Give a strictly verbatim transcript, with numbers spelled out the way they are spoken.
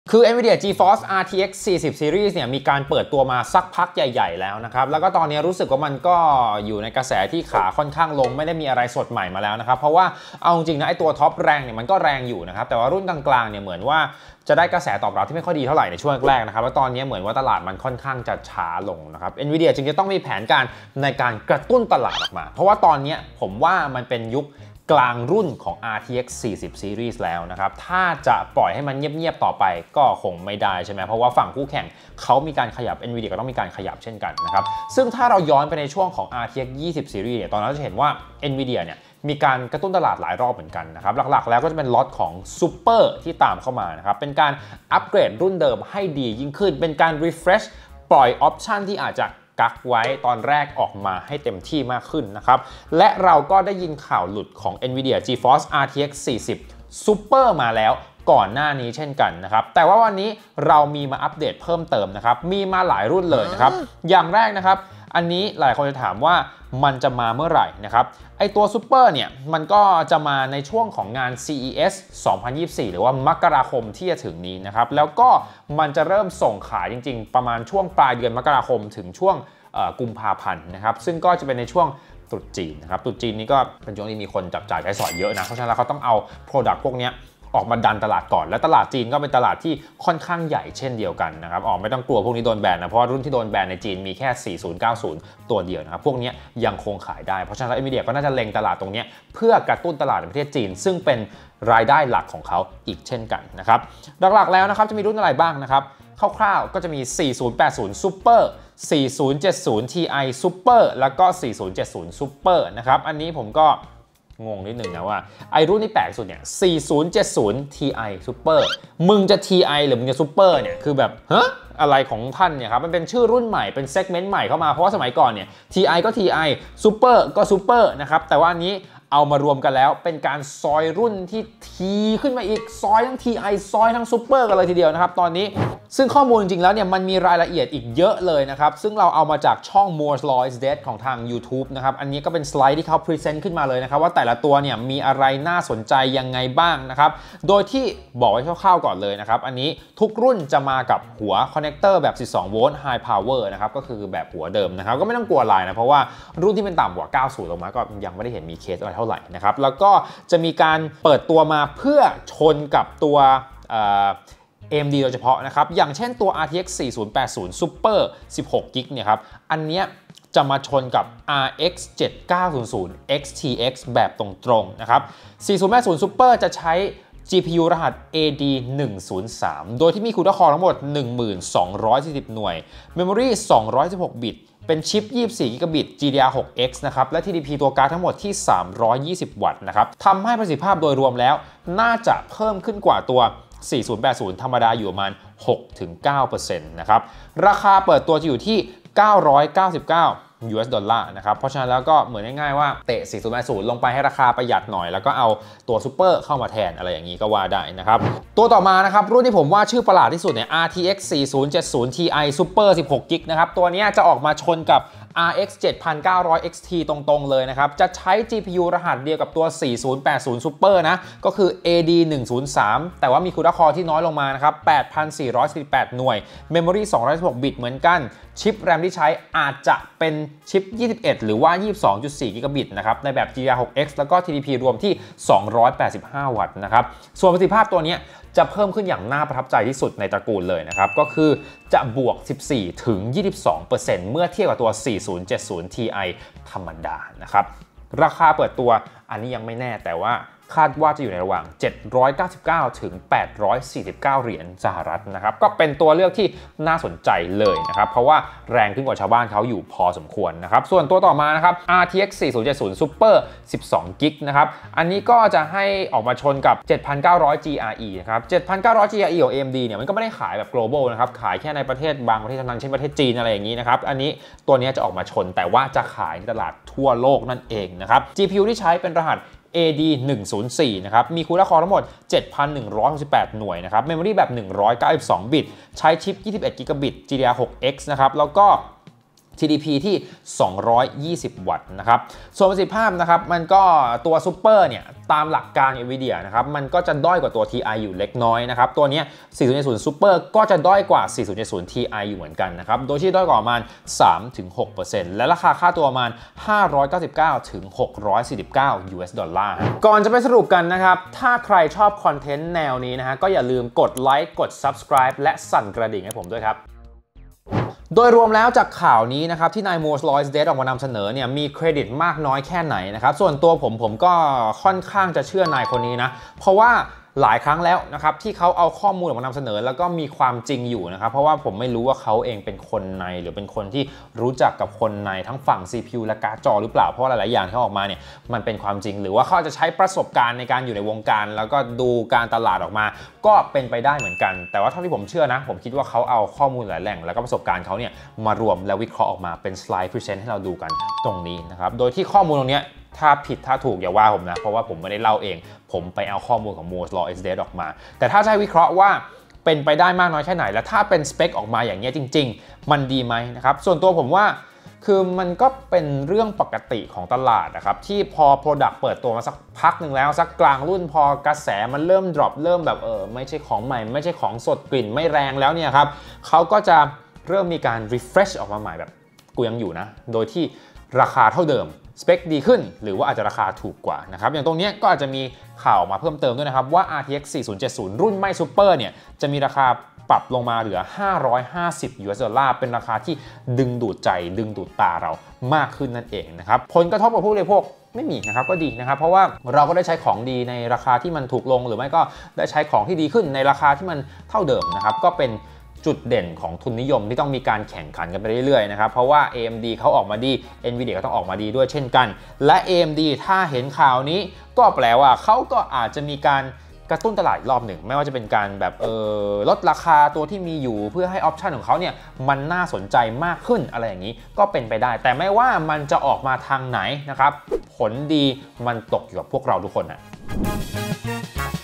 คือ NVIDIA GeForce อาร์ ที เอ็กซ์ สี่สิบ Series เนี่ยมีการเปิดตัวมาสักพักใหญ่ๆแล้วนะครับแล้วก็ตอนนี้รู้สึกว่ามันก็อยู่ในกระแสที่ขาค่อนข้างลงไม่ได้มีอะไรสดใหม่มาแล้วนะครับเพราะว่าเอาจริงนะไอตัวท็อปแรงเนี่ยมันก็แรงอยู่นะครับแต่ว่ารุ่นกลางๆเนี่ยเหมือนว่าจะได้กระแสตอบรับที่ไม่ค่อยดีเท่าไหร่ในช่วงแรกนะครับแล้วตอนนี้เหมือนว่าตลาดมันค่อนข้างจะช้าลงนะครับ NVIDIA จึงจะต้องมีแผนการในการกระตุ้นตลาดออกมาเพราะว่าตอนนี้ผมว่ามันเป็นยุคกลางรุ่นของ อาร์ ที เอ็กซ์ สี่สิบ Series แล้วนะครับถ้าจะปล่อยให้มันเงียบๆต่อไปก็คงไม่ได้ใช่ไหมเพราะว่าฝั่งคู่แข่งเขามีการขยับ NVIDIA ก็ต้องมีการขยับเช่นกันนะครับซึ่งถ้าเราย้อนไปในช่วงของ อาร์ ที เอ็กซ์ ยี่สิบ Series เนี่ยตอนนั้นจะเห็นว่า NVIDIA เนี่ยมีการกระตุ้นตลาดหลายรอบเหมือนกันนะครับหลักๆแล้วก็จะเป็นล็อตของ Super ที่ตามเข้ามานะครับเป็นการอัปเกรดรุ่นเดิมให้ดียิ่งขึ้นเป็นการ refresh ปล่อยออปชันที่อาจจะกักไว้ตอนแรกออกมาให้เต็มที่มากขึ้นนะครับและเราก็ได้ยินข่าวหลุดของ NVIDIA GeForce อาร์ ที เอ็กซ์ สี่สิบ Super มาแล้วก่อนหน้านี้เช่นกันนะครับแต่ว่าวันนี้เรามีมาอัปเดตเพิ่มเติมนะครับมีมาหลายรุ่นเลยนะครับอย่างแรกนะครับอันนี้หลายคนจะถามว่ามันจะมาเมื่อไหร่นะครับไอตัว Super เนี่ยมันก็จะมาในช่วงของงาน ซี อี เอส สองพันยี่สิบสี่ หรือว่ามกราคมที่จะถึงนี้นะครับแล้วก็มันจะเริ่มส่งขายจริงๆประมาณช่วงปลายเดือนมกราคมถึงช่วงกุมภาพันธ์นะครับซึ่งก็จะเป็นในช่วงตรุษจีนนะครับตรุษจีนนี้ก็เป็นช่วงที่มีคนจับจ่ายใช้สอยเยอะนะเพราะฉะนั้นเขาต้องเอา Product พวกนี้ออกมาดันตลาดก่อนและตลาดจีนก็เป็นตลาดที่ค่อนข้างใหญ่เช่นเดียวกันนะครับออกไม่ต้องกลัวพวกนี้โดนแบนนะเพราะรุ่นที่โดนแบนในจีนมีแค่สี่สิบ เก้าสิบตัวเดียวนะครับพวกนี้ยังคงขายได้เพราะฉะนั้น NVIDIA ก็น่าจะเล็งตลาดตรงนี้เพื่อกระตุ้นตลาดในประเทศจีนซึ่งเป็นรายได้หลักของเขาอีกเช่นกันนะครับหลักๆแล้วนะครับจะมีรุ่นอะไรบ้างนะครับคร่าวๆก็จะมี สี่สิบ แปดสิบ Super สี่สิบ เจ็ดสิบ ที ไอ Super แล้วก็ สี่สิบ เจ็ดสิบ Super นะครับอันนี้ผมก็งงนิดหนึ่งนะว่าไอรุ่นที่แปลกสุดเนี่ย สี่สิบ เจ็ดสิบ ที ไอ Super มึงจะ ที ไอ หรือมึงจะ Super เนี่ยคือแบบฮะอะไรของท่านเนี่ยครับมันเป็นชื่อรุ่นใหม่เป็นเซกเมนต์ใหม่เข้ามาเพราะว่าสมัยก่อนเนี่ย ที ไอ ก็ ที ไอ Super ก็ Super นะครับแต่ว่าอันนี้เอามารวมกันแล้วเป็นการซอยรุ่นที่ทีขึ้นมาอีกซอยทั้ง ที ไอ ซอยทั้ง Super กันเลยทีเดียวนะครับตอนนี้ซึ่งข้อมูลจริงๆแล้วเนี่ยมันมีรายละเอียดอีกเยอะเลยนะครับซึ่งเราเอามาจากช่อง Moore's Law is Dead ของทาง YouTube นะครับอันนี้ก็เป็นสไลด์ที่เขาพรีเซนต์ขึ้นมาเลยนะครับว่าแต่ละตัวเนี่ยมีอะไรน่าสนใจยังไงบ้างนะครับโดยที่บอกไว้คร่าวๆก่อนเลยนะครับอันนี้ทุกรุ่นจะมากับหัวคอนเนคเตอร์แบบสิบสองโวลต์ High Power นะครับก็คือแบบหัวเดิมนะครับก็ไม่ต้องกลัวอะไรนะเพราะว่ารุ่นที่เป็นต่ำกว่าเก้าสิบลงมาก็ยังไม่ได้เห็นมีเคสอะไรเท่าไหร่นะครับแล้วก็จะมีการเปิดตัวมาเพื่อชนกับตัวเอ่อ เอ เอ็ม ดี โดยเฉพาะนะครับอย่างเช่นตัว อาร์ ที เอ็กซ์ สี่สิบ แปดสิบ Super สิบหก กิกะ เนี่ยครับอันเนี้ยจะมาชนกับ อาร์ เอ็กซ์ เจ็ดเก้าศูนย์ศูนย์ เอ็กซ์ ที เอ็กซ์ แบบตรงๆนะครับ สี่สิบ แปดสิบ Super จะใช้ จี พี ยู รหัส เอ ดี หนึ่งศูนย์สาม โดยที่มีคูดคอร์ทั้งหมด หนึ่งพันสองร้อยสี่สิบ หน่วย Memory สองร้อยสิบหก บิตเป็นชิป ยี่สิบสี่ กิกะ บิต จี ดี อาร์ หก เอ็กซ์ นะครับและ ที ดี พี ตัวการ์ดทั้งหมดที่ สามร้อยยี่สิบ วัตต์นะครับทำให้ประสิทธิภาพโดยรวมแล้วน่าจะเพิ่มขึ้นกว่าตัว สี่สิบ แปดสิบ ธรรมดาอยู่ประมาณ หกถึงเก้าเปอร์เซ็นต์ นะครับราคาเปิดตัวจะอยู่ที่ เก้าร้อยเก้าสิบเก้า ยู เอส ดอลลาร์นะครับเพราะฉะนั้นแล้วก็เหมือนง่ายๆว่าเตะ สี่สิบ แปดสิบ ลงไปให้ราคาประหยัดหน่อยแล้วก็เอาตัวซูเปอร์เข้ามาแทนอะไรอย่างนี้ก็ว่าได้นะครับตัวต่อมานะครับรุ่นที่ผมว่าชื่อประหลาดที่สุดเนี่ย อาร์ ที เอ็กซ์ สี่สิบ เจ็ดสิบ ที ไอ Super สิบหก กิกะ นะครับตัวนี้จะออกมาชนกับ อาร์ เอ็กซ์ เจ็ดพันเก้าร้อย เอ็กซ์ ที ตรงๆเลยนะครับจะใช้ จี พี ยู รหัสเดียวกับตัว สี่สิบ แปดสิบ Super นะก็คือ เอ ดี หนึ่งศูนย์สาม แต่ว่ามีคูดคอร์ที่น้อยลงมานะครับ แปดพันสี่ร้อยสี่สิบแปด หน่วย Memory สองร้อยสิบหก บิตเหมือนกันชิป RAM ที่ใช้อาจจะเป็นชิป ยี่สิบเอ็ด หรือว่า ยี่สิบสองจุดสี่ กิกะ บิตนะครับในแบบ จี ดี อาร์ หก เอ็กซ์ แล้วก็ ที ดี พี รวมที่ สองร้อยแปดสิบห้า วัตต์นะครับส่วนประสิทธิภาพตัวนี้จะเพิ่มขึ้นอย่างน่าประทับใจที่สุดในตระกูลเลยนะครับก็คือจะบวก สิบสี่ถึงยี่สิบสองเปอร์เซ็นต์ เมื่อเทียบกับตัว สี่สิบ เจ็ดสิบ ที ไอ ธรรมดานะครับราคาเปิดตัวอันนี้ยังไม่แน่แต่ว่าคาดว่าจะอยู่ในระหว่างเจ็ดร้อยเก้าสิบเก้าถึงแปดร้อยสี่สิบเก้าเหรียญสหรัฐนะครับก็เป็นตัวเลือกที่น่าสนใจเลยนะครับเพราะว่าแรงขึ้นกว่าชาวบ้านเขาอยู่พอสมควรนะครับส่วนตัวต่อมานะครับ อาร์ ที เอ็กซ์ สี่สิบ เจ็ดสิบ Super สิบสอง กิกะ นะครับอันนี้ก็จะให้ออกมาชนกับ เจ็ดพันเก้าร้อย จี อาร์ อี นะครับ เจ็ดพันเก้าร้อย จี อาร์ อี ของ เอ เอ็ม ดี เนี่ยมันก็ไม่ได้ขายแบบ global นะครับขายแค่ในประเทศบางประเทศเท่านั้นเช่นประเทศจีนอะไรอย่างนี้นะครับอันนี้ตัวนี้จะออกมาชนแต่ว่าจะขายในตลาดทั่วโลกนั่นเองนะครับ จี พี ยู ที่ใช้เป็นรหัสเอ ดี หนึ่งศูนย์สี่ นะครับมีคูดคอร์ทั้งหมด เจ็ดพันหนึ่งร้อยหกสิบแปด หน่วยนะครับ Memory แบบ หนึ่งร้อยเก้าสิบสอง บิตใช้ชิป ยี่สิบเอ็ด กิกะ บิต จี ดี อาร์ หก เอ็กซ์ นะครับแล้วก็ที ดี พี ที่ สองร้อยยี่สิบ วัตต์นะครับส่วนประสิทธิภาพนะครับมันก็ตัวซูเปอร์เนี่ยตามหลักการ NVIDIA นะครับมันก็จะด้อยกว่าตัว ที ไอ อยู่เล็กน้อยนะครับตัวนี้ สี่ศูนย์เจ็ดศูนย์ Super ก็จะด้อยกว่า สี่ศูนย์เจ็ดศูนย์ ที ไอ อยู่เหมือนกันนะครับโดยที่ด้อยกว่าประมาณ สามถึงหกเปอร์เซ็นต์ และราคาค่าตัวประมาณ ห้าร้อยเก้าสิบเก้าถึงหกร้อยสี่สิบเก้า ยู เอส ดอลลาร์ก่อนจะไปสรุปกันนะครับถ้าใครชอบคอนเทนต์แนวนี้นะฮะก็อย่าลืมกดไลค์กด Subscribe และสั่นกระดิ่งให้ผมด้วยครับโดยรวมแล้วจากข่าวนี้นะครับที่นาย Moore's Law is Dead ออกมานำเสนอเนี่ยมีเครดิตมากน้อยแค่ไหนนะครับส่วนตัวผมผมก็ค่อนข้างจะเชื่อนายคนนี้นะเพราะว่าหลายครั้งแล้วนะครับที่เขาเอาข้อมูลออกมานำเสนอแล้วก็มีความจริงอยู่นะครับเพราะว่าผมไม่รู้ว่าเขาเองเป็นคนในหรือเป็นคนที่รู้จักกับคนในทั้งฝั่ง ซี พี ยู และการ์ดจอหรือเปล่าเพราะหลายๆอย่างที่ออกมาเนี่ยมันเป็นความจริงหรือว่าเขาจะใช้ประสบการณ์ในการอยู่ในวงการแล้วก็ดูการตลาดออกมาก็เป็นไปได้เหมือนกันแต่ว่าเท่าที่ผมเชื่อนะผมคิดว่าเขาเอาข้อมูลหลายแหล่งแล้วก็ประสบการณ์เขาเนี่ยมารวมและวิเคราะห์ออกมาเป็นสไลด์พรีเซนต์ให้เราดูกันตรงนี้นะครับโดยที่ข้อมูลตรงนี้ถ้าผิดถ้าถูกอย่าว่าผมนะเพราะว่าผมไม่ได้เล่าเองผมไปเอาข้อมูลของ Moore's Law is Dead ออกมาแต่ถ้าจะวิเคราะห์ว่าเป็นไปได้มากน้อยแค่ไหนและถ้าเป็นสเปคออกมาอย่างนี้จริงๆมันดีไหมนะครับส่วนตัวผมว่าคือมันก็เป็นเรื่องปกติของตลาดนะครับที่พอ Product เปิดตัวมาสักพักหนึ่งแล้วสักกลางรุ่นพอกระแสมันเริ่ม drop เริ่มแบบเออไม่ใช่ของใหม่ไม่ใช่ของสดกลิ่นไม่แรงแล้วเนี่ยครับเขาก็จะเริ่มมีการ refresh ออกมาใหม่แบบกูยังอยู่นะโดยที่ราคาเท่าเดิมสเปคดีขึ้นหรือว่าอาจจะราคาถูกกว่านะครับอย่างตรงนี้ก็อาจจะมีข่าวมาเพิ่มเติมด้วยนะครับว่า อาร์ ที เอ็กซ์ สี่ศูนย์เจ็ดศูนย์ รุ่นไม่ซูเปอร์เนี่ยจะมีราคาปรับลงมาเหลือห้าร้อยห้าสิบ ยู เอส ดอลลาร์เป็นราคาที่ดึงดูดใจดึงดูดตาเรามากขึ้นนั่นเองนะครับผลกระทบกับผู้บริโภคไม่มีนะครับก็ดีนะครับเพราะว่าเราก็ได้ใช้ของดีในราคาที่มันถูกลงหรือไม่ก็ได้ใช้ของที่ดีขึ้นในราคาที่มันเท่าเดิมนะครับก็เป็นจุดเด่นของทุนนิยมที่ต้องมีการแข่งขันกันไปเรื่อยๆนะครับเพราะว่า เอ เอ็ม ดี เขาออกมาดี NVIDIA ก็ต้องออกมาดีด้วยเช่นกันและ เอ เอ็ม ดี ถ้าเห็นข่าวนี้ก็แปลว่าเขาก็อาจจะมีการกระตุ้นตลาดรอบหนึ่งไม่ว่าจะเป็นการแบบเออลดราคาตัวที่มีอยู่เพื่อให้ออปชันของเขาเนี่ยมันน่าสนใจมากขึ้นอะไรอย่างนี้ก็เป็นไปได้แต่ไม่ว่ามันจะออกมาทางไหนนะครับผลดีมันตกอยู่กับพวกเราทุกคนนะ